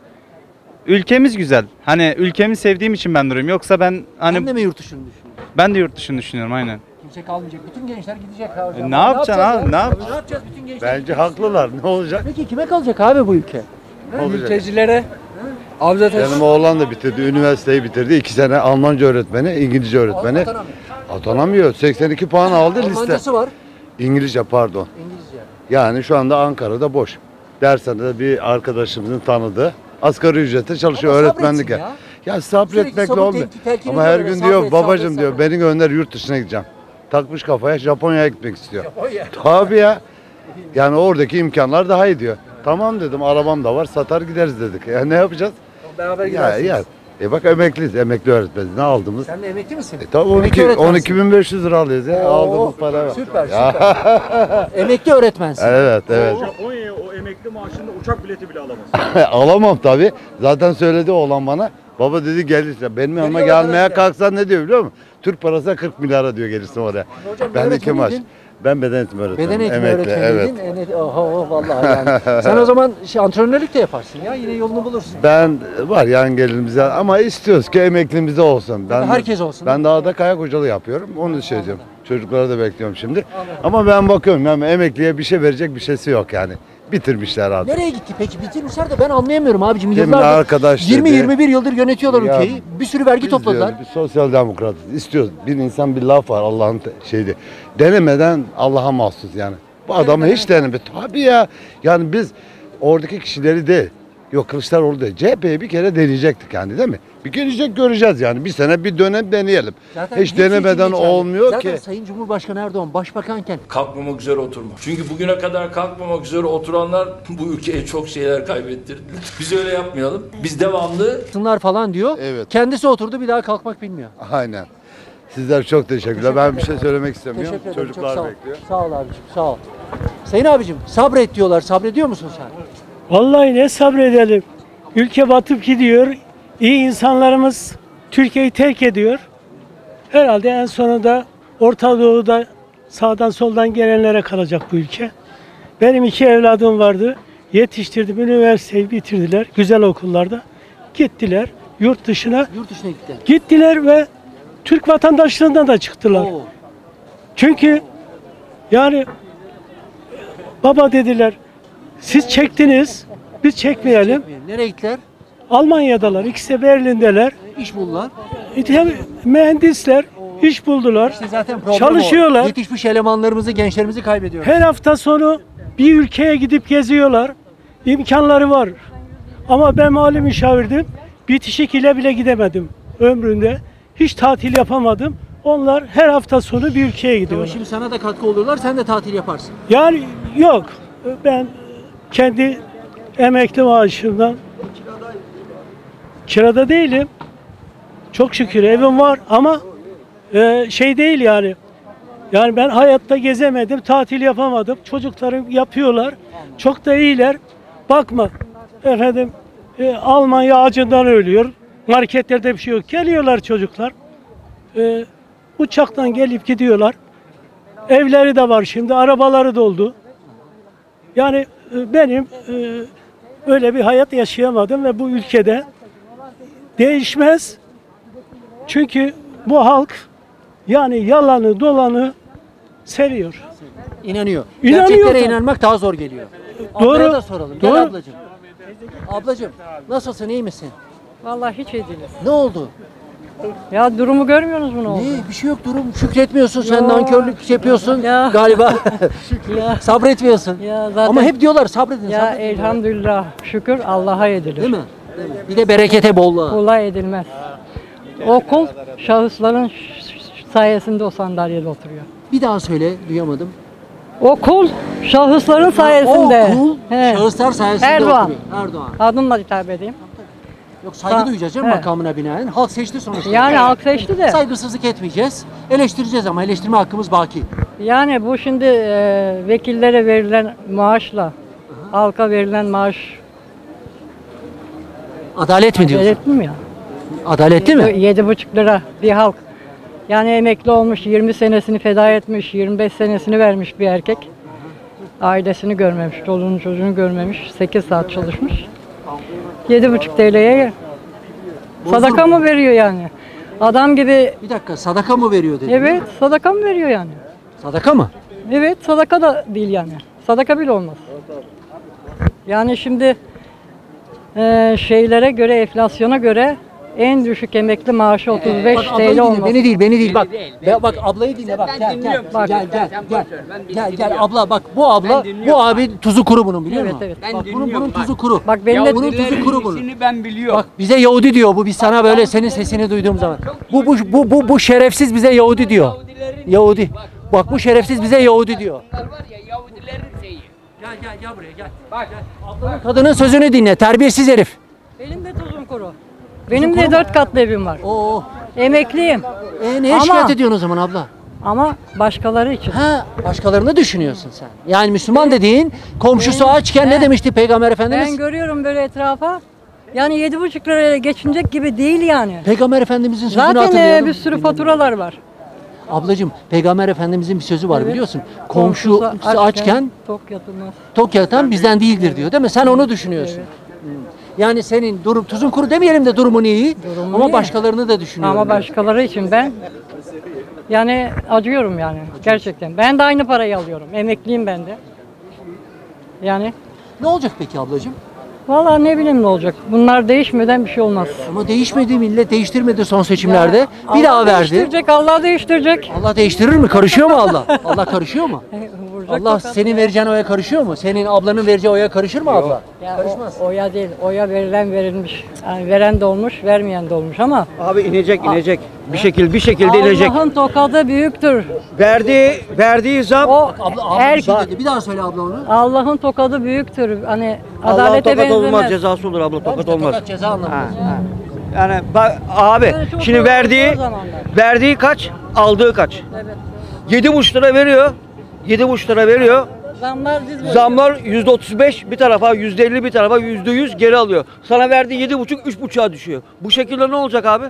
S8: ülkemiz güzel. Hani ülkemi sevdiğim için ben duruyorum. Yoksa ben hani
S1: Sen de mi yurt dışını düşünüyorsun?
S8: ben de yurt dışını düşünüyorum aynen.
S1: Kimse kalmayacak. Bütün gençler gidecek abi.
S8: E, ne yapacaksın
S1: yapacağız
S8: abi,
S1: ya?
S8: ne yapacaksın?
S1: Ne yapacağız bütün gençler?
S4: Bence haklılar. Ne olacak?
S1: Peki kime kalacak abi bu ülke?
S7: Mültecilere Avza taşı.
S4: Benim oğlan da bitirdi. Üniversiteyi bitirdi. İki sene Almanca öğretmeni, İngilizce öğretmeni.
S1: Atanamıyor.
S4: Atanamıyor. seksen iki puan aldı liste.
S1: Almancası var.
S4: İngilizce pardon.
S1: İngilizce.
S4: Yani şu anda Ankara'da boş. Dershanede bir arkadaşımızın tanıdığı asgari ücrete çalışıyor
S1: Ama
S4: öğretmenlik.
S1: sabretsin
S4: Ya.
S1: ya.
S4: ya sabretmekle
S1: sabır
S4: olmuyor.
S1: telki- telkin
S4: Ama her
S1: ediyorlar,
S4: gün diyor
S1: sabret,
S4: babacım
S1: sabret,
S4: diyor
S1: sabret.
S4: beni gönder yurt dışına gideceğim. Takmış kafaya Japonya'ya gitmek istiyor.
S1: Japonya.
S4: Tabii ya. Yani oradaki imkanlar daha iyi diyor. Tamam dedim arabam da var satar gideriz dedik. Ya ne yapacağız?
S1: Beraber
S4: Ya,
S1: gidersiniz.
S4: ya. E bak emekliyiz. Emekli öğretmeniz. Ne aldığımız?
S1: Sen de emekli misin?
S4: E tabii
S1: Emekli
S4: on iki,
S1: öğretmensin.
S4: on iki bin beş yüz lira alıyoruz ya.
S1: Oo,
S4: Aldığımız para var.
S1: Süper
S4: Ya.
S1: süper. Emekli öğretmensin.
S4: Evet evet.
S6: O, o emekli maaşında uçak bileti bile alamaz.
S4: Alamam tabii. Zaten söyledi oğlan bana. Baba dedi gelirse benim yanıma
S1: Geliyor
S4: gelmeye
S1: arkadaşlar.
S4: kalksan ne diyor biliyor musun? Türk parası kırk milyara diyor gelirsin oraya.
S1: Hocam,
S4: Ben de iki maaş.
S1: öğretmeniydin.
S4: Ben beden eğitimi öğretmenim.
S1: Beden eğitimi
S4: Emekli,
S1: öğretmeniydin.
S4: evet.
S1: Evet. Oho, oho, vallahi yani. Sen o zaman şey, antrenörlük de yaparsın ya. Yine yolunu bulursun.
S4: Ben var yan gelirimize ama istiyoruz ki emeklimize olsun. Ben,
S1: herkes olsun.
S4: Ben dağda kayak hocalığı yapıyorum. Onu şey diyorum. Çocuklara da bekliyorum şimdi. Ama ben bakıyorum yani emekliye bir şey verecek bir şeysi yok yani. Bitirmişler abi.
S1: Nereye gitti peki? Bitirmişler de ben anlayamıyorum abicim.
S4: Demin
S1: Yıllardır
S4: arkadaş
S1: yirmi
S4: dedi.
S1: yirmi bir yıldır yönetiyorlar
S4: Ya,
S1: ülkeyi. Bir sürü vergi
S4: Biz
S1: topladılar.
S4: diyoruz, biz sosyal demokratız. İstiyoruz. Bir insan bir laf var Allah'ın te- şeydi. Denemeden Allah'a mahsus yani. Bu adamı hiç deneme. Tabii ya. Yani biz oradaki kişileri değil. Yok Kılıçdaroğlu değil. C H P'ye bir kere deneyecektik yani değil mi? Bir gelecek göreceğiz yani. Bir sene bir dönem deneyelim.
S1: Zaten
S4: Hiç
S1: hepsi için
S4: denemeden
S1: geçerli.
S4: olmuyor
S1: Zaten
S4: ki.
S1: Sayın Cumhurbaşkanı Erdoğan başbakanken
S10: Kalkmamak üzere oturma. Çünkü bugüne kadar kalkmamak üzere oturanlar bu ülkeye çok şeyler kaybettirdiler. Biz öyle yapmayalım. Biz devamlı
S1: sınırlar falan diyor.
S4: Evet.
S1: Kendisi oturdu bir daha kalkmak bilmiyor.
S4: Aynen. Sizler çok teşekkürler. Ben bir şey söylemek istemiyorum.
S1: Teşekkür ederim. Çok
S4: Çocuklar
S1: sağ ol.
S4: bekliyor.
S1: Sağ ol abicim. Sağ ol. Sayın abicim sabret diyorlar. Sabrediyor musun sen?
S11: Vallahi ne sabredelim. Ülke batıp gidiyor. İyi insanlarımız Türkiye'yi terk ediyor. Herhalde en sonunda Orta Doğu'da sağdan soldan gelenlere kalacak bu ülke. Benim iki evladım vardı. Yetiştirdim. Üniversiteyi bitirdiler. Güzel okullarda. Gittiler yurt dışına.
S1: Yurt dışına gitti.
S11: Gittiler ve Türk vatandaşlığından da çıktılar.
S1: Oo.
S11: Çünkü yani baba dediler siz çektiniz biz çekmeyelim.
S1: Nereye gittiler?
S11: Almanya'dalar, ikisi de Berlin'deler.
S1: İş buldular.
S11: Hem mühendisler iş buldular.
S1: İşte zaten problem
S11: Çalışıyorlar.
S1: o. Yetişmiş elemanlarımızı, gençlerimizi kaybediyoruz.
S11: Her hafta sonu bir ülkeye gidip geziyorlar. İmkanları var. Ama ben mali müşavirdim. Bitişik ile bile gidemedim ömründe. Hiç tatil yapamadım. Onlar her hafta sonu bir ülkeye
S1: Ama
S11: gidiyorlar.
S1: şimdi sana da katkı oluyorlar. Sen de tatil yaparsın.
S11: Yani yok. Ben kendi emekli maaşımdan kirada değilim. Çok şükür evim var ama e, şey değil yani. Yani ben hayatta gezemedim, tatil yapamadım. Çocuklarım yapıyorlar. Çok da iyiler. Bakma efendim e, Almanya acından ölüyor. Marketlerde bir şey yok. Geliyorlar çocuklar. E, uçaktan gelip gidiyorlar. Evleri de var şimdi, arabaları doldu. Yani e, benim e, öyle bir hayat yaşayamadım ve bu ülkede değişmez. Çünkü bu halk yani yalanı dolanı seviyor.
S1: İnanıyor.
S11: İnanıyor
S1: Gerçeklere
S11: da.
S1: inanmak daha zor geliyor.
S11: Doğru.
S1: Ablaya da soralım. Gel
S11: Doğru.
S1: ablacığım. Ablacığım nasılsın, iyi misin?
S12: Vallahi hiç iyi değiliz.
S1: Ne oldu?
S12: Ya durumu görmüyorsunuz mu ne oldu?
S1: Ne? Bir şey yok, durum. Şükretmiyorsun sen,
S12: Ya.
S1: nankörlük yapıyorsun
S12: Ya.
S1: galiba.
S12: Ya.
S1: Sabretmiyorsun.
S12: Ya zaten
S1: Ama hep diyorlar sabredin.
S12: ya
S1: sabredin.
S12: elhamdülillah şükür Allah'a edilir.
S1: Değil mi? Değil mi? Bir de berekete bolluğa.
S12: Kula edilmez. O kul şahısların ş- ş- sayesinde o sandalyede oturuyor.
S1: Bir daha söyle, duyamadım.
S12: O kul şahısların sayesinde.
S1: O kul
S12: He.
S1: şahıslar sayesinde
S12: Erdoğan.
S1: oturuyor. Erdoğan.
S12: Adımla hitap edeyim.
S1: Yok, saygı
S12: Sa-
S1: duyacağız canım
S12: He.
S1: makamına binaen. Halk seçti sonuçta.
S12: Yani halk seçti de.
S1: Saygısızlık etmeyeceğiz. Eleştireceğiz ama eleştirme hakkımız baki.
S12: Yani bu şimdi e, vekillere verilen maaşla halka verilen maaş
S1: Adalet mi diyorsun?
S12: adaletli mi ya?
S1: Adaletli mi?
S12: Yedi buçuk lira bir halk. Yani emekli olmuş, yirmi senesini feda etmiş, yirmi beş senesini vermiş bir erkek. Ailesini görmemiş, çoluğunu çocuğunu görmemiş, sekiz saat çalışmış. Yedi buçuk T L'ye sadaka mı veriyor yani? Adam gibi,
S1: Bir dakika, sadaka mı veriyor dedi?
S12: evet sadaka mı veriyor yani?
S1: Sadaka mı?
S12: Evet, sadaka da değil yani. Sadaka bile olmaz. Yani şimdi e, şeylere göre, enflasyona göre en düşük emekli maaşı otuz beş
S1: Bak ablayı
S12: T L
S1: dinle,
S12: olması.
S1: beni değil, beni değil. Bak, be- bak ablayı dinle bak. Gel, gel,
S12: Bak.
S1: gel, gel, gel, gel, gel, abla bak bu abla, bu abi tuzu kuru bunun biliyor
S12: Evet,
S1: musun?
S12: evet.
S1: Bak bunun, bunun tuzu kuru.
S12: Bak benim de
S1: bunun tuzu kuru bunun.
S7: ben biliyorum.
S1: Bak bize Yahudi diyor bu, biz sana böyle senin sesini duyduğum zaman. Bu bu bu bu, bu şerefsiz bize Yahudi diyor. Yahudi. Bak bu şerefsiz bize Yahudi diyor.
S7: Var ya Yahudilerin şeyi.
S1: Gel gel gel buraya gel. Bak ablanın kadının sözünü dinle, terbiyesiz herif.
S12: Benim de tuzum kuru. Benim de dört katlı evim var.
S1: Oo.
S12: Emekliyim.
S1: E neye
S12: Ama-
S1: şikayet ediyorsun o zaman abla?
S12: Ama başkaları için.
S1: Ha, başkalarını düşünüyorsun sen. Yani Müslüman dediğin komşusu açken ne
S12: Ben-
S1: demişti Peygamber Efendimiz?
S12: Ben görüyorum böyle etrafa. Yani yedi buçuk liraya geçinecek gibi değil yani.
S1: Peygamber Efendimizin sözünü
S12: Zaten e,
S1: hatırlayalım.
S12: bir sürü faturalar var.
S1: Ablacığım Peygamber Efendimizin bir sözü var
S12: Evet.
S1: biliyorsun. Komşu açken
S12: tok yatılmaz.
S1: tok yatan bizden değildir diyor değil mi? Sen onu düşünüyorsun. Hmm. Yani senin durum tuzun kuru demeyelim de durumun iyi
S12: Durumun
S1: ama
S12: iyi.
S1: başkalarını da düşünüyorum.
S12: Ama başkaları için ben yani acıyorum yani gerçekten. Ben de aynı parayı alıyorum. Emekliyim ben de. Yani
S1: Ne olacak peki ablacığım?
S12: vallahi ne bileyim ne olacak. Bunlar değişmeden bir şey olmaz.
S1: Ama değişmedi, millet değiştirmedi son seçimlerde.
S12: Ya,
S1: bir daha
S12: Allah
S1: verdi.
S12: değiştirecek, Allah değiştirecek.
S1: Allah değiştirir mi? Karışıyor mu Allah? Allah karışıyor mu?
S12: vuracak.
S1: Allah
S12: tokat
S1: senin
S12: ya.
S1: vereceğin oya karışıyor mu? Senin ablanın vereceği oya karışır mı abla?
S12: Ya
S1: Karışmaz.
S12: o, oya değil, oya verilen verilmiş. Yani veren de olmuş, vermeyen de olmuş ama
S13: Abi inecek inecek. Bir şekil bir şekilde inecek.
S12: Allah'ın tokadı büyüktür.
S13: Verdiği verdiği zam
S12: O
S1: Abla, abla
S12: her
S1: bir şey dedi. Bir daha söyle abla onu.
S12: Allah'ın tokadı büyüktür. Hani
S13: Allah'ın
S12: adalete
S13: tokat
S12: benzemez.
S13: olmaz, cezası olur abla, tokat olmaz.
S1: Tokat ceza anlamında.
S13: Ha, ha. Yani bak abi
S12: Yani çok
S13: şimdi
S12: zor
S13: verdiği
S12: olduğu zamanlar.
S13: verdiği kaç? Aldığı kaç?
S12: Evet.
S13: Yedi buçuk lira veriyor. Yedi buçuk lira veriyor.
S12: Zamlar diz boyu.
S13: Zamlar yüzde otuz beş bir tarafa, yüzde elli bir tarafa, yüzde yüz geri alıyor. Sana verdiği yedi buçuk, üç buçuğa düşüyor. Bu şekilde ne olacak abi?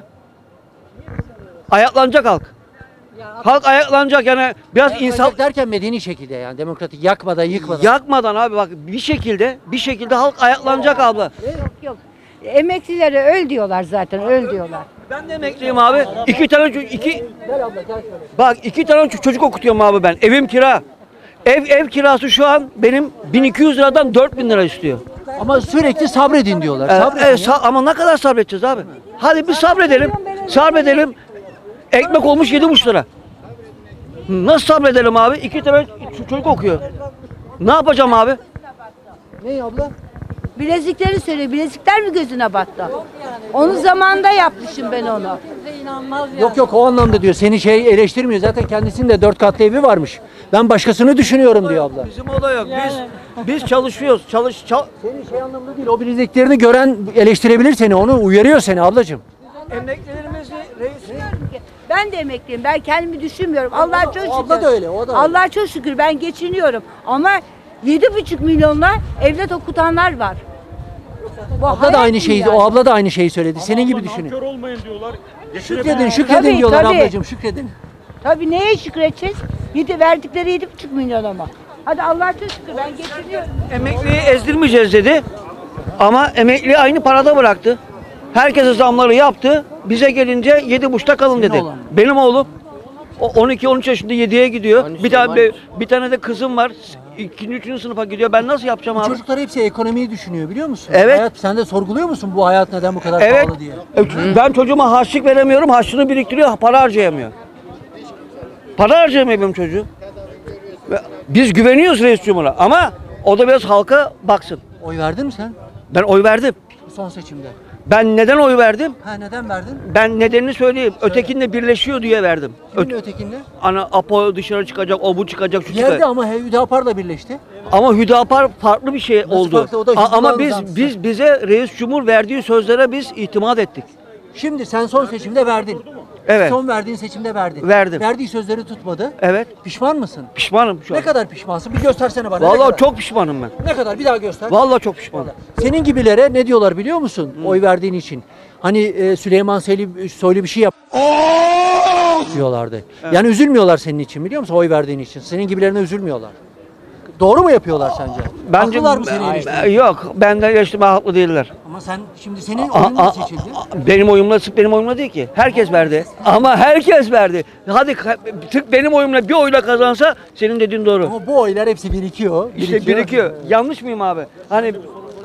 S13: Ayaklanacak halk. Halk ayaklanacak yani biraz insan
S1: İnsan derken medeni şekilde yani demokratik yakmadan yıkmadan.
S13: yakmadan abi bak bir şekilde bir şekilde halk ayaklanacak abla.
S14: Yok yok. Emeklilere öl diyorlar zaten, öl diyorlar.
S13: Ben de emekliyim abi. İki tane çocuk, iki bak iki tane ço- çocuk okutuyorum abi ben. Evim kira. Ev ev kirası şu an benim bin iki yüz liradan dört bin lira istiyor.
S1: Ama sürekli sabredin diyorlar.
S13: Ee,
S1: Sabredin
S13: e,
S1: ya.
S13: sa- ama ne kadar sabredeceğiz abi? Hadi bir sabredelim. Sabredelim. Ekmek olmuş yedi buçuk lira. Nasıl sabredelim abi? İki tane ç- çocuk okuyor. Ne yapacağım abi?
S1: Ne abla?
S14: Bilezikleri söylüyor. Bilezikler mi gözüne battı? Onu zamanında yapmışım ben onu.
S12: Kimse inanmaz ya.
S1: Yok yok o anlamda diyor. Seni şey eleştirmiyor. Zaten kendisinin de dört katlı evi varmış. Ben başkasını düşünüyorum diyor abla.
S13: Bizim o da yok. Biz biz çalışıyoruz. Çalış çal
S1: Senin şey anlamda değil. O bileziklerini gören eleştirebilir seni. Onu uyarıyor seni ablacığım.
S13: Emeklilerimizi reis
S14: Ben de emekliyim. Ben kendimi düşünmüyorum. Allah çok şükür.
S1: o abla da öyle, o da öyle.
S14: Allah çok şükür ben geçiniyorum. Ama yedi buçuk milyonla evlat okutanlar var. Bu
S1: Abla da
S14: hayat
S1: aynı
S14: mı
S1: şeyi,
S14: yani?
S1: o abla da aynı şeyi söyledi. Senin gibi düşünün.
S6: Nankör olmayın diyorlar.
S1: Şükredin, şükredin
S14: Tabii,
S1: diyorlar
S14: tabii.
S1: ablacığım, şükredin.
S14: Tabii neye şükredeceğiz? Yedi, verdikleri yedi buçuk milyon ama. Hadi Allah çok şükür ben geçiniyorum.
S13: emekliyi ezdirmeyeceğiz dedi. Ama emekliyi aynı parada bıraktı. Herkese zamları yaptı. Bize gelince yedi buçukta kalın dedi.
S1: oğlan mı?
S13: Benim oğlum o on iki on üç yaşında yediye gidiyor. Bir tane bir, bir tane de kızım var. ikinci üçüncü sınıfa gidiyor. Ben nasıl yapacağım
S1: Bu
S13: abi?
S1: çocuklar hepsi ekonomiyi düşünüyor biliyor musun?
S13: Evet.
S1: Hayat, sen de sorguluyor musun bu hayat neden bu kadar
S13: Evet.
S1: pahalı diye?
S13: E, Ben çocuğuma harçlık veremiyorum. Harçlığını biriktiriyor. Para harcayamıyor. Para harcayamıyor benim çocuğum. Ve Biz güveniyoruz reis cumhura ama o da biraz halka baksın.
S1: Oy verdin mi sen
S13: Ben oy verdim.
S1: bu son seçimde?
S13: Ben neden oy verdim?
S1: Ha neden verdin?
S13: Ben nedenini söyleyeyim. Ötekinle birleşiyor diye verdim.
S1: Kimin
S13: Ö-
S1: ötekinle?
S13: Ana Apo dışarı çıkacak, o bu çıkacak, şu
S1: Yerde
S13: çıkacak.
S1: ama Hüdapar'la birleşti.
S13: Ama Hüdapar farklı bir şey
S1: Nasıl
S13: oldu.
S1: farklı? O da
S13: A- ama
S1: Hizbullah
S13: biz
S1: uzantısı.
S13: biz bize reis cumhur verdiği sözlere biz itimat ettik.
S1: Şimdi sen son seçimde verdin.
S13: Evet.
S1: Son verdiğin seçimde verdin.
S13: Verdim.
S1: Verdiği sözleri tutmadı.
S13: Evet.
S1: Pişman mısın?
S13: Pişmanım şu an.
S1: Ne kadar pişmansın? Bir göstersene bana. ne
S13: Vallahi
S1: kadar?
S13: çok pişmanım ben.
S1: Ne kadar? Bir daha göster.
S13: Vallahi çok pişmanım.
S1: Senin gibilere ne diyorlar biliyor musun? Oy verdiğin için. Hani e, Süleyman Soylu, Soylu bir şey yap diyorlardı. Yani üzülmüyorlar senin için biliyor musun? Oy verdiğin için. Senin gibilerine üzülmüyorlar. Doğru mu yapıyorlar sence?
S13: Bence
S1: Haklılar mı seni eleştiriyor?
S13: yok. Benden eleştirme haklı değiller.
S1: Ama sen şimdi senin
S13: A-
S1: oyunla
S13: a-
S1: seçildi.
S13: a- benim oyumla sırf benim oyumla değil ki. Herkes verdi. Ama herkes verdi. Hadi ka- sırf benim oyumla bir oyla kazansa senin dediğin doğru.
S1: Ama bu oylar hepsi birikiyor.
S13: İşte birikiyor. Yanlış mıyım abi? Hani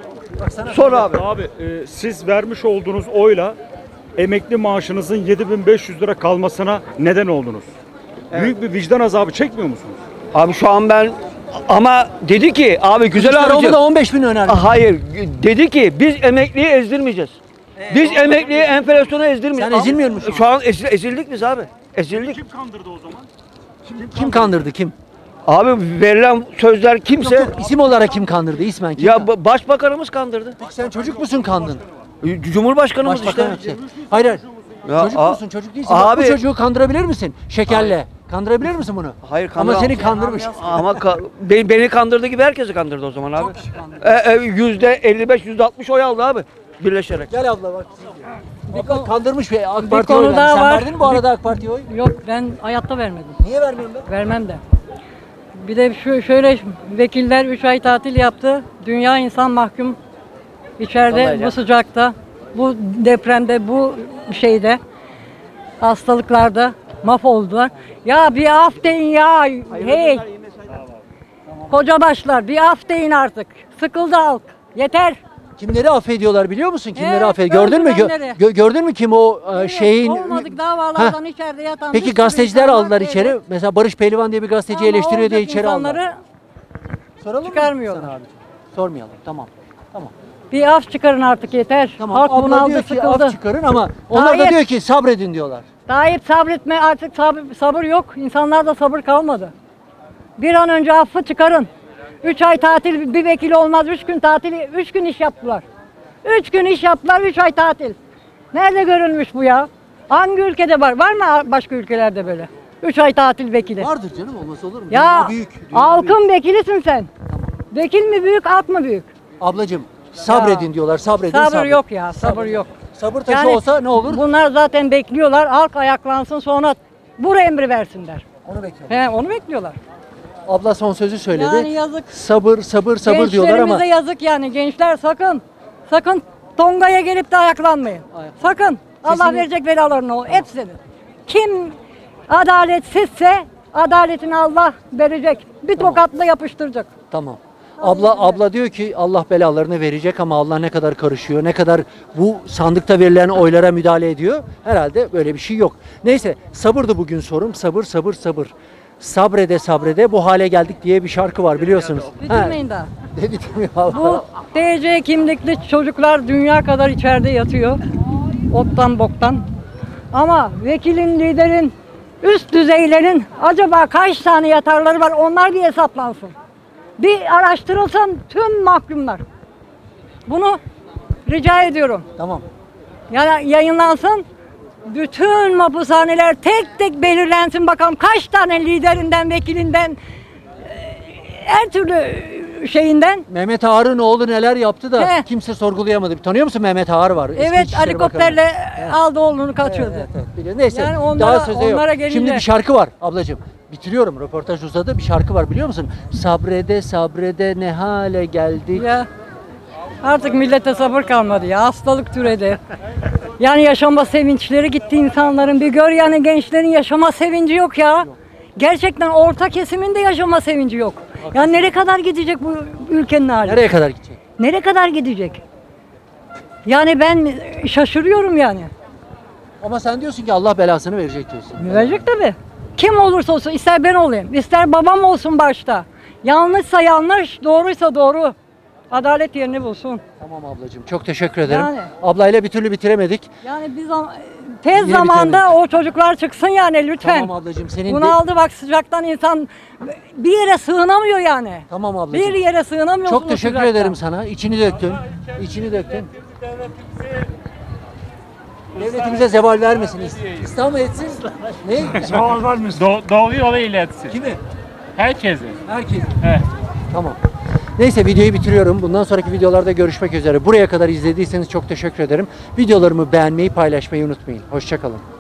S13: sor abi.
S6: Abi e, siz vermiş olduğunuz oyla emekli maaşınızın yedi bin beş yüz lira kalmasına neden oldunuz. Büyük bir vicdan azabı çekmiyor musunuz?
S13: Abi şu an ben ama dedi ki abi güzel
S1: Kılıçdaroğlu
S13: abicim.
S1: da on beş bin önerdi.
S13: Ah, Hayır dedi ki biz emekliyi ezdirmeyeceğiz. Biz emekliyi enflasyona ezdirmeyeceğiz.
S1: Sen ezilmiyor musun?
S13: Şu an ezil- ezildik biz abi. Ezildik.
S6: Kim kandırdı o zaman?
S1: Kim kandırdı kim?
S13: Abi verilen sözler kimse
S1: Yok, yok, isim olarak kim kandırdı? İsmen kim?
S13: ya
S1: kandırdı?
S13: ba- başbakanımız kandırdı.
S1: Peki sen çocuk musun kandın?
S13: Cumhurbaşkanımız
S1: Başbakan
S13: işte.
S1: işte. Hayır hayır.
S13: Ya,
S1: çocuk
S13: a-
S1: musun? Çocuk değilsin. Bak,
S13: Abi-
S1: bu çocuğu kandırabilir misin? Şekerle. Kandırabilir misin bunu?
S13: Hayır
S1: Ama
S13: kandıramam.
S1: seni kandırmış.
S13: Ama ka- beni, beni kandırdığı gibi herkesi kandırdı o zaman abi. E, e, yüzde elli beş, yüzde altmış oy aldı abi birleşerek.
S1: Gel abla bak. Abla kandırmış ve AK
S12: Bir
S1: Parti
S12: konu
S1: oy verdi.
S12: daha
S1: Sen
S12: var.
S1: verdin mi bu arada AK Parti'ye oy?
S12: Yok ben hayatta vermedim.
S1: Niye vermiyorsun be?
S12: Vermem de. Bir de şu şöyle vekiller üç ay tatil yaptı. Dünya insan mahkum içeride
S13: Vallahi
S12: bu
S13: ya.
S12: sıcakta, bu depremde, bu şeyde hastalıklarda mahvoldular. Ya bir af deyin ya. Hey. Koca başlar bir af deyin artık. Sıkıldı halk. Yeter.
S1: Kimleri affediyorlar biliyor musun? Kimleri
S12: Evet,
S1: affediyor? Gördün mü? Gö-
S12: öldürenleri.
S1: gö- gördün mü kim o e,
S12: Evet,
S1: şeyin?
S12: olmadık davalardan
S1: Heh.
S12: içeride yatan. bir
S1: Peki
S12: sürü
S1: gazeteciler
S12: insan var.
S1: aldılar
S12: Evet.
S1: içeri. Mesela Barış Pehlivan diye bir gazeteci
S12: Ama
S1: eleştiriyor diye
S12: olacak
S1: içeri aldılar.
S12: insanları
S1: Soralım mı
S12: çıkarmıyorlar.
S1: sana abicim? Sormayalım. Tamam. Tamam.
S12: Bir af çıkarın artık yeter.
S1: Tamam.
S12: Halk
S1: Abla
S12: bunaldı,
S1: diyor ki
S12: sıkıldı.
S1: af çıkarın ama onlar da
S12: Tayyip-
S1: diyor ki sabredin diyorlar.
S12: Tayyip sabretme, artık sabır, sabır yok. İnsanlarda sabır kalmadı. Bir an önce affı çıkarın. Üç ay tatil bir vekil olmaz. Üç gün tatil, üç gün iş yaptılar. Üç gün iş yaptılar, üç ay tatil. Nerede görülmüş bu ya? Hangi ülkede var? Var mı başka ülkelerde böyle? Üç ay tatil vekili.
S1: Vardır canım, olmaz olur mu?
S12: Ya
S1: Dünya büyük. Dünya
S12: halkın vekilisin sen. Vekil mi büyük, halk mı büyük?
S1: Ablacığım sabredin diyorlar. Sabredin.
S12: Sabır
S1: sabredin.
S12: yok ya, sabır yok.
S1: Sabır taşı olsa ne olur?
S12: Bunlar zaten bekliyorlar. Halk ayaklansın, sonra vur emri versinler.
S1: Onu bekliyorlar.
S12: He, onu bekliyorlar.
S1: Abla son sözü söyledi.
S12: Yani yazık.
S1: Sabır, sabır, sabır diyorlar ama.
S12: Gençlerimize yazık yani. Gençler sakın. Sakın Tonga'ya gelip de ayaklanmayın. Sakın. Allah
S1: Kesinlikle.
S12: verecek belalarını o. Hepsini. Kim adaletsizse adaletini Allah verecek. Bir tokatla yapıştıracak.
S1: Tamam. Abla abla diyor ki Allah belalarını verecek ama Allah ne kadar karışıyor, ne kadar bu sandıkta verilen oylara müdahale ediyor. Herhalde böyle bir şey yok. Neyse, sabırdı bugün sorum. Sabır, sabır, sabır. Sabrede sabrede bu hale geldik diye bir şarkı var biliyorsunuz.
S12: Bitirmeyin daha.
S1: Ne bitirmiyor vallahi.
S12: Bu T C kimlikli çocuklar dünya kadar içeride yatıyor. Ottan boktan. Ama vekilin, liderin, üst düzeylerin acaba kaç tane yatarları var, onlar bir hesaplansın. Bir araştırılsın tüm mahkumlar. Bunu rica ediyorum.
S1: Tamam.
S12: Yani yayınlansın. Bütün mahpushaneler tek tek belirlensin, bakalım kaç tane liderinden, vekilinden, her türlü şeyinden.
S1: Mehmet Ağar'ın oğlu neler yaptı da
S12: He.
S1: kimse sorgulayamadı. Tanıyor musun Mehmet Ağar var? Eski
S12: Evet,
S1: İçişleri
S12: helikopterle
S1: Bakanı.
S12: aldı oğlunu kaçırdı.
S1: Evet, evet, biliyorum. Neyse,
S12: Yani onlara-
S1: daha söze yok.
S12: onlara gelince-
S1: Şimdi bir şarkı var ablacığım. Bitiriyorum, röportaj uzadı. Bir şarkı var biliyor musun? Sabrede sabrede ne hale geldik.
S12: Ya artık millete sabır kalmadı ya, hastalık türedi. Yani yaşama sevinçleri gitti insanların, bir gör yani gençlerin yaşama sevinci yok ya. Gerçekten orta kesimin de yaşama sevinci yok. Ya nereye kadar gidecek bu ülkenin hali?
S1: Nereye kadar gidecek?
S12: Nereye kadar gidecek? Yani ben şaşırıyorum yani.
S1: Ama sen diyorsun ki Allah belasını verecek diyorsun.
S12: Verecek tabii. Kim olursa olsun, ister ben olayım, ister babam olsun başta. Yanlışsa yanlış, doğruysa doğru. Adalet yerini bulsun.
S1: Tamam ablacığım, çok teşekkür ederim.
S12: Yani.
S1: Ablayla bir türlü bitiremedik.
S12: Yani biz am- tez
S1: Yine
S12: zamanda o çocuklar çıksın yani lütfen.
S1: Tamam ablacığım, senin
S12: Bunu
S1: de-
S12: aldı bak, sıcaktan insan bir yere sığınamıyor yani.
S1: Tamam ablacığım.
S12: Bir yere sığınamıyorsun.
S1: Çok teşekkür ederim sana. İçini döktün. İçini döktün. Devletimize zeval vermesin. İslam mı etsin? Ne?
S2: Zeval vermesin. Do- doğru yola iletsin.
S1: Kimi?
S2: Herkesi.
S1: Herkes.
S2: Evet.
S1: Tamam. Neyse, videoyu bitiriyorum. Bundan sonraki videolarda görüşmek üzere. Buraya kadar izlediyseniz çok teşekkür ederim. Videolarımı beğenmeyi, paylaşmayı unutmayın. Hoşça kalın.